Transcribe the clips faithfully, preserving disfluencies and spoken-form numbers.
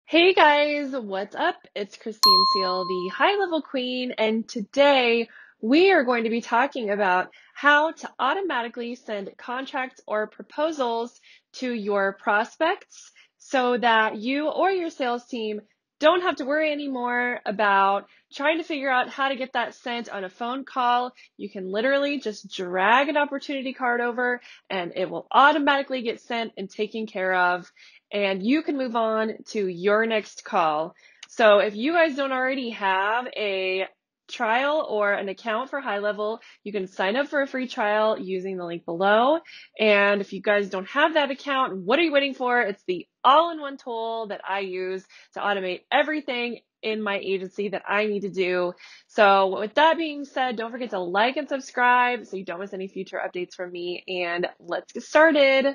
Hey guys, what's up? It's Christine Seal, the high level queen, and today we are going to be talking about how to automatically send contracts or proposals to your prospects so that you or your sales team don't have to worry anymore about trying to figure out how to get that sent on a phone call. You can literally just drag an opportunity card over and it will automatically get sent and taken care of, and you can move on to your next call. So if you guys don't already have a trial or an account for HighLevel, you can sign up for a free trial using the link below. And if you guys don't have that account, what are you waiting for? It's the all-in-one tool that I use to automate everything in my agency that I need to do. So with that being said, don't forget to like and subscribe so you don't miss any future updates from me, and let's get started.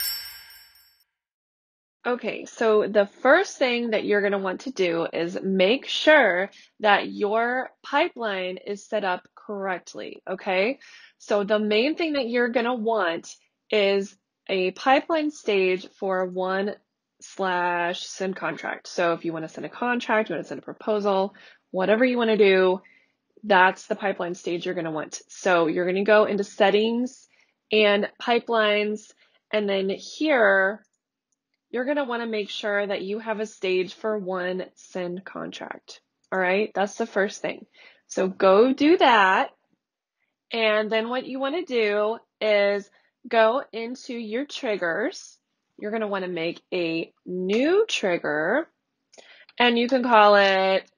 Okay, so the first thing that you're going to want to do is make sure that your pipeline is set up correctly, okay? So the main thing that you're going to want is a pipeline stage for one slash send contract. So if you want to send a contract, you want to send a proposal, whatever you want to do, that's the pipeline stage you're going to want. So you're going to go into settings and pipelines, and then here, you're going to want to make sure that you have a stage for one send contract. All right, that's the first thing. So go do that. And then what you want to do is go into your triggers. You're going to want to make a new trigger, and you can call it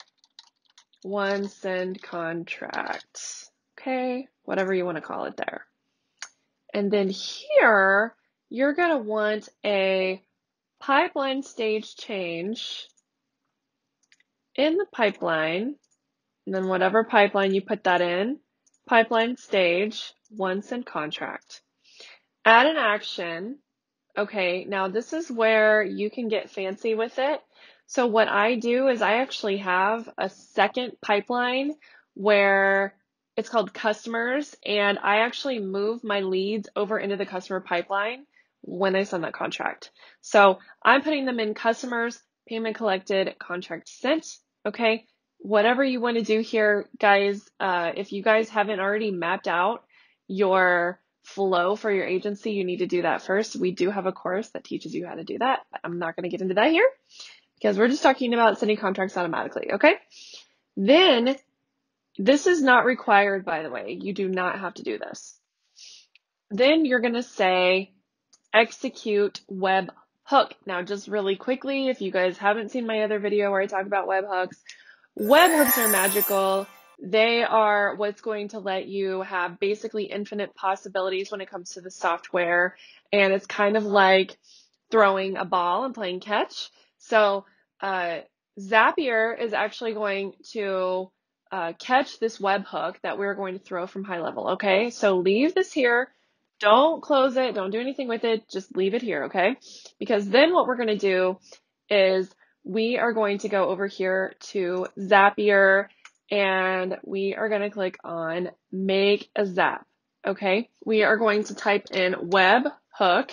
one send contract. Okay, whatever you want to call it there. And then here, you're going to want a pipeline stage change in the pipeline, and then whatever pipeline you put that in, pipeline stage, one send contract. Add an action. Okay, now this is where you can get fancy with it. So what I do is I actually have a second pipeline where it's called customers, and I actually move my leads over into the customer pipeline when I send that contract. So I'm putting them in customers, payment collected, contract sent. Okay, whatever you want to do here, guys, uh, if you guys haven't already mapped out your flow for your agency, you need to do that first. We do have a course that teaches you how to do that. I'm not going to get into that here because we're just talking about sending contracts automatically, okay? Then, this is not required, by the way. You do not have to do this. Then you're going to say execute webhook. Now, just really quickly, if you guys haven't seen my other video where I talk about webhooks, webhooks are magical. They are what's going to let you have basically infinite possibilities when it comes to the software. And it's kind of like throwing a ball and playing catch. So uh, Zapier is actually going to uh, catch this webhook that we're going to throw from HighLevel, okay? So leave this here. Don't close it. Don't do anything with it. Just leave it here, okay? Because then what we're going to do is we are going to go over here to Zapier, and we are going to click on Make a Zap, okay? We are going to type in webhook,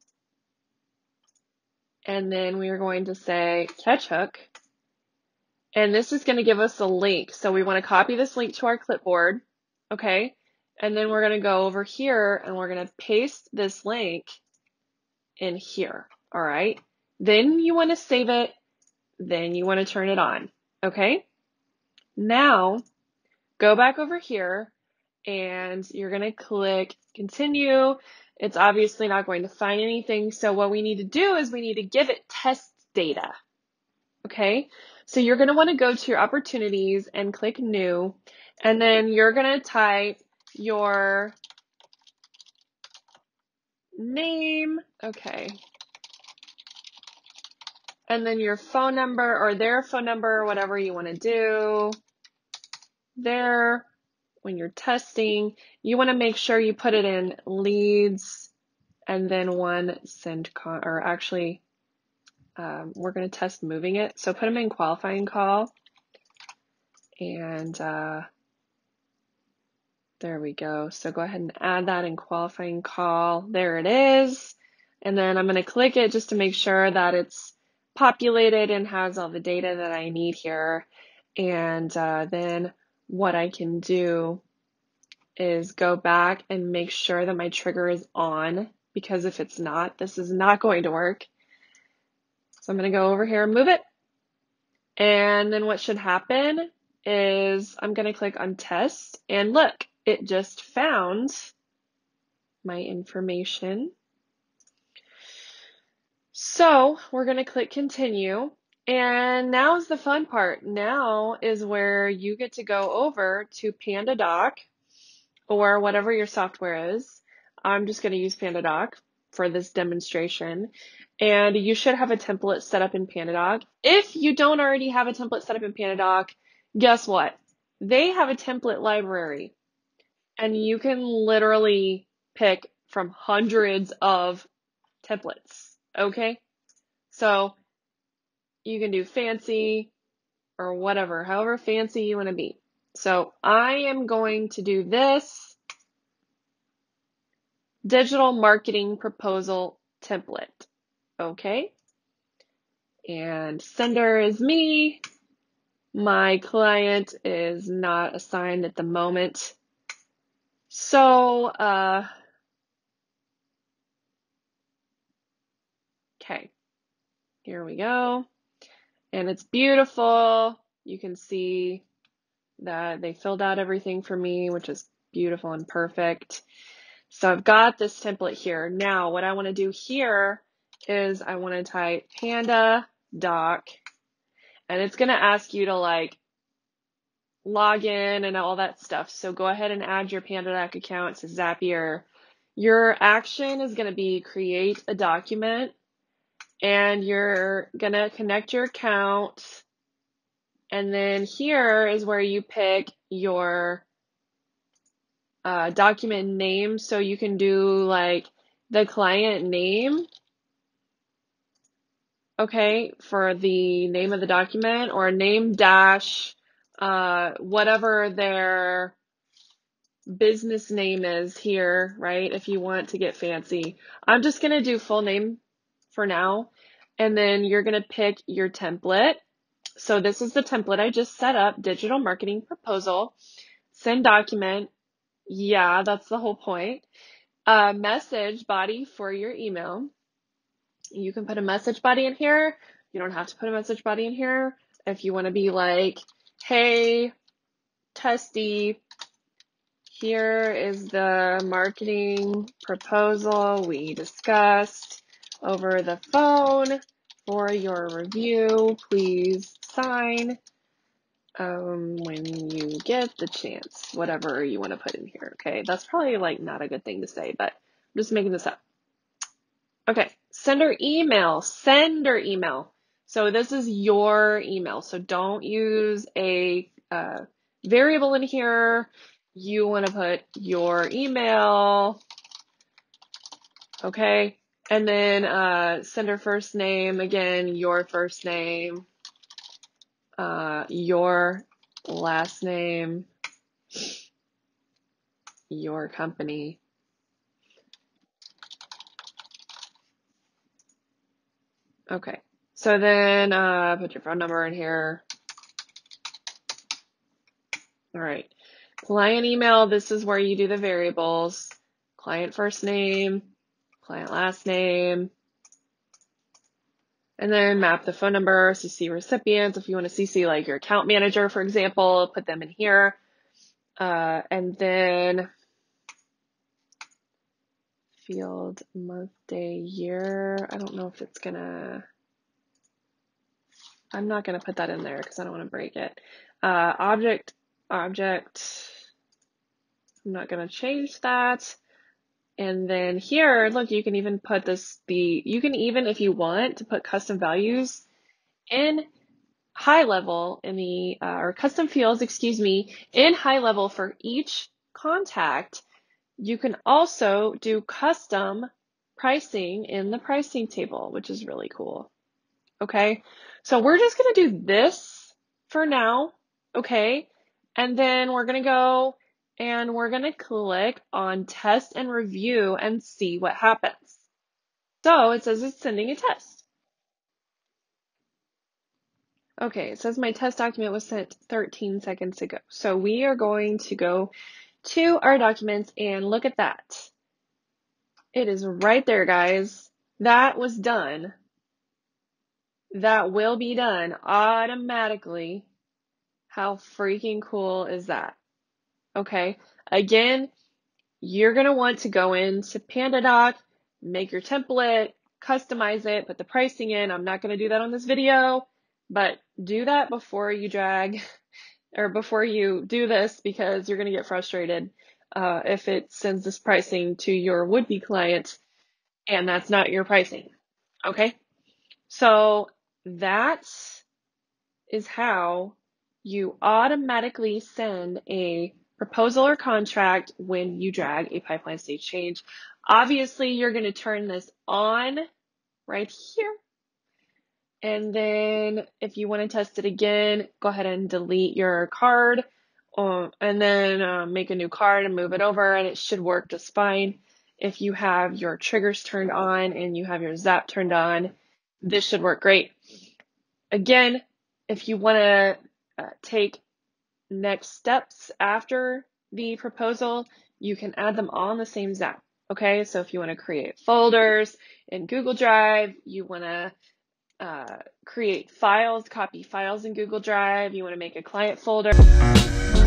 and then we are going to say catch hook, and this is going to give us a link. So we want to copy this link to our clipboard, okay? And then we're going to go over here and we're going to paste this link in here, all right? Then you want to save it, then you want to turn it on, okay? Now, go back over here and you're going to click continue. It's obviously not going to find anything, so what we need to do is we need to give it test data, okay? So you're going to want to go to your opportunities and click new, and then you're going to type your name, okay, and then your phone number or their phone number, whatever you want to do there. When you're testing, you want to make sure you put it in leads and then one send con, or actually um, we're going to test moving it. So put them in qualifying call, and uh, there we go. So go ahead and add that in qualifying call. There it is. And then I'm going to click it just to make sure that it's populated and has all the data that I need here. And uh, then what I can do is go back and make sure that my trigger is on, because if it's not, this is not going to work. So I'm going to go over here and move it. And then what should happen is I'm going to click on test, and look, it just found my information. So we're going to click continue. And now is the fun part. Now is where you get to go over to Pandadoc or whatever your software is. I'm just going to use Pandadoc for this demonstration. And you should have a template set up in Pandadoc. If you don't already have a template set up in Pandadoc, guess what? They have a template library. And you can literally pick from hundreds of templates. Okay? So you can do fancy or whatever, however fancy you want to be. So I am going to do this digital marketing proposal template. Okay. And sender is me. My client is not assigned at the moment. So, uh, okay, here we go. And it's beautiful. You can see that they filled out everything for me, which is beautiful and perfect. So I've got this template here. Now what I want to do here is I want to type Pandadoc, and it's going to ask you to like log in and all that stuff. So go ahead and add your Pandadoc account to Zapier. Your action is going to be create a document, and you're going to connect your account. And then here is where you pick your uh, document name. So you can do like the client name, okay, for the name of the document, or name dash, uh, whatever their business name is here, right? If you want to get fancy. I'm just going to do full name for now. And then you're going to pick your template. So this is the template I just set up, digital marketing proposal, send document. Yeah, that's the whole point. Uh, message body for your email. You can put a message body in here. You don't have to put a message body in here. If you want to be like, hey, Testy, here is the marketing proposal we discussed over the phone for your review. Please sign um, when you get the chance, whatever you want to put in here. Okay, that's probably like not a good thing to say, but I'm just making this up. Okay, sender email, sender email. So this is your email. So don't use a uh, variable in here. You want to put your email. Okay, and then uh, sender first name, again, your first name, uh, your last name, your company. Okay, so then uh, put your phone number in here. All right, client email, this is where you do the variables. Client first name, client last name, and then map the phone number, C C recipients. If you want to C C like your account manager, for example, put them in here. Uh, and then field, month, day, year. I don't know if it's gonna, I'm not gonna put that in there because I don't want to break it. Uh, object, object, I'm not gonna change that. And then here, look, you can even put this, the, you can even, if you want to put custom values in GoHighLevel in the, uh, or custom fields, excuse me, in GoHighLevel for each contact. You can also do custom pricing in the pricing table, which is really cool. Okay, so we're just going to do this for now. Okay, and then we're going to go and we're going to click on test and review and see what happens. So it says it's sending a test. Okay, it says my test document was sent thirteen seconds ago. So we are going to go to our documents and look at that. It is right there, guys. That was done. That will be done automatically. How freaking cool is that? Okay, again, you're going to want to go into Pandadoc, make your template, customize it, put the pricing in. I'm not going to do that on this video, but do that before you drag or before you do this, because you're going to get frustrated uh, if it sends this pricing to your would-be client and that's not your pricing. Okay, so that is how you automatically send a proposal or contract when you drag a pipeline stage change. Obviously, you're going to turn this on right here. And then if you want to test it again, go ahead and delete your card um, and then uh, make a new card and move it over, and it should work just fine. If you have your triggers turned on and you have your Zap turned on, this should work great. Again, if you want to uh, take next steps after the proposal, you can add them all in the same Zap. Okay, so if you want to create folders in Google Drive, you want to uh, create files, copy files in Google Drive, you want to make a client folder.